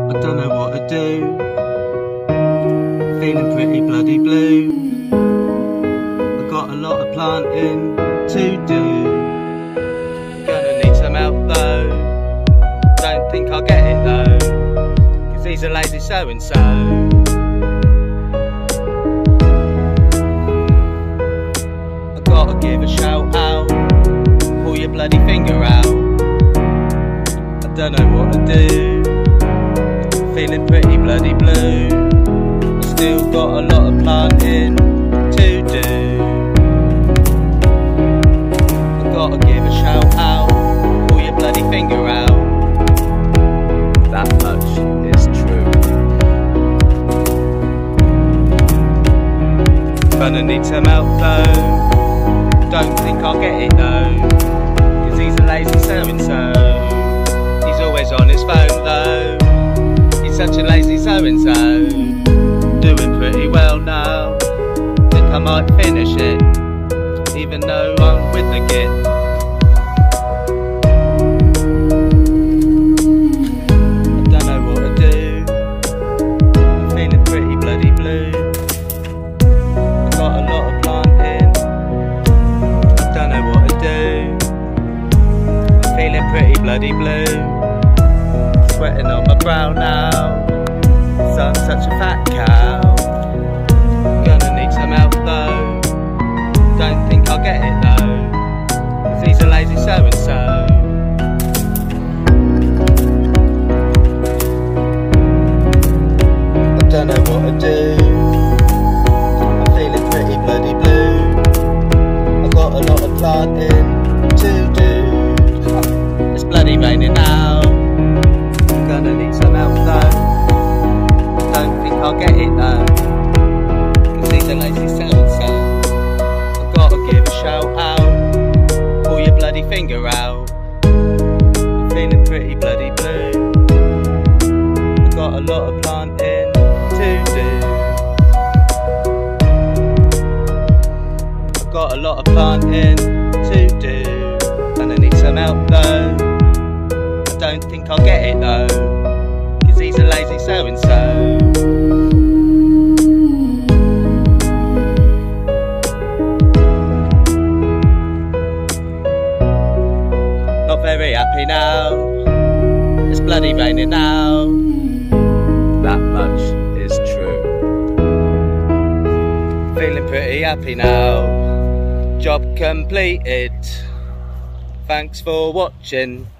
I don't know what to do. Feeling pretty bloody blue. I got a lot of planting to do. Gonna need some help though. Don't think I'll get it though, 'cause he's a lazy so-and-so. I gotta give a shout out. Pull your bloody finger out. I don't know what to do. Feeling pretty bloody blue. I still got a lot of planting to do. I gotta give a shout out. Pull your bloody finger out. That much is true. Gonna need some help though. Don't think I'll get it though, 'cause he's a lazy so-and-so. He's always on his phone though. He's such a lazy so-and-so. Doing pretty well now. Think I might finish it, even though I'm with the git. I don't know what to do. I'm feeling pretty bloody blue. I got a lot of planting. I don't know what to do. I'm feeling pretty bloody blue. Sweating on my brow now, 'cause I'm such a fat cow. Gonna need some help though. Don't think I'll get it though, 'cause he's a lazy so-and-so. I don't know what to do. I'm feeling pretty bloody blue. I got a lot of planting to do. It's bloody raining now. Gonna need some help though. Don't think I'll get it though, 'cause he's a lazy so-and-so. I've gotta give a shout out. Pull your bloody finger out. I'm feeling pretty bloody blue. I've got a lot of planting to do. I've got a lot of planting to do. Gonna need some help though. Don't think I'll get it though, 'cause he's a lazy so-and-so. Not very happy now. It's bloody raining now. That much is true. Feeling pretty happy now. Job completed. Thanks for watching.